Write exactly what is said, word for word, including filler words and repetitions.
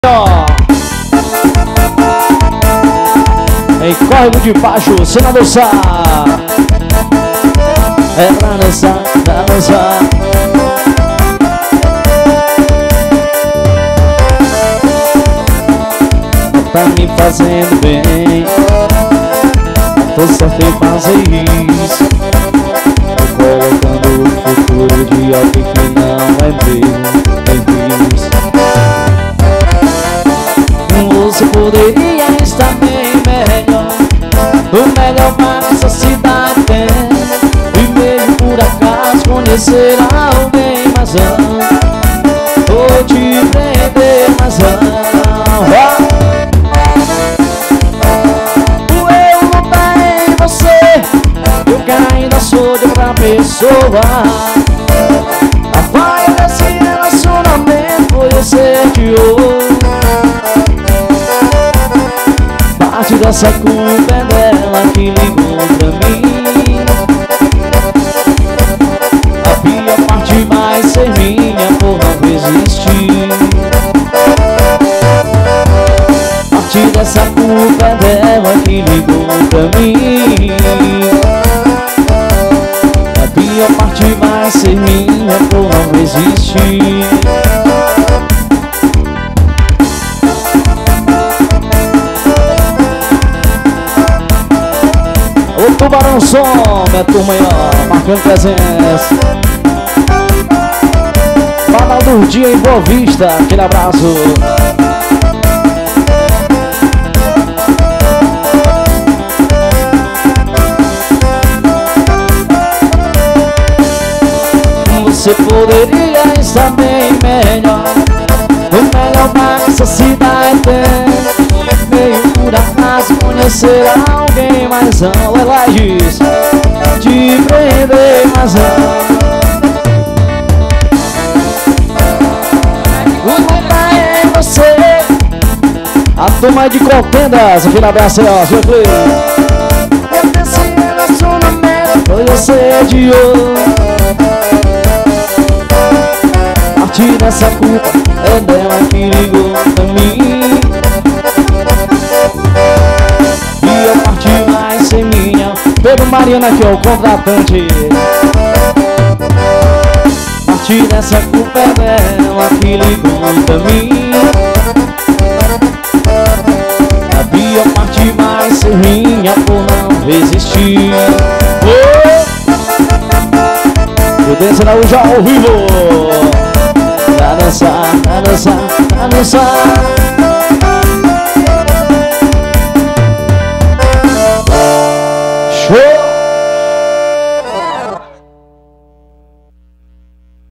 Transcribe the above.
Em Córrego de Baixo, se não dançar é pra dançar, pra dançar. Tá me fazendo bem, tô certo em fazer isso. Tô colocando o futuro de alguém que não é meu, é isso. Você poderia estar bem melhor, o melhor para essa cidade tem. E meio por acaso conhecer alguém, mas não vou te prender, mas não. O eu não tá em você, eu que ainda sou de outra pessoa. A falha desse relacionamento foi eu ser de outro. Parte dessa culpa é dela que ligou pra mim. A pior parte vai ser minha por não resistir. Parte dessa culpa é dela que ligou pra mim. A pior parte vai ser minha por não resistir. O Tubarão Som, minha turma aí, ó, marcando presença. Banal do Dia em Boa Vista, aquele abraço. Você poderia estar bem melhor, o melhor para essa cidade tem. Meio por acaso conhecer alguém, mas não, ela diz te prender, mas não. O não tá em você. A turma de Copendas, aquele abraço aí, ó, seu Clê. Eu desse relacionamento foi você de ouro. Parte dessa culpa é dela que ligou pra mim. Pedro Mariana aqui, ó, o contratante. Parte dessa culpa é dela que ligou pra mim. A pior parte vai ser minha por não resistir. Oh! Prudência Araújo ao vivo. Pra dançar, pra dançar, pra dançar.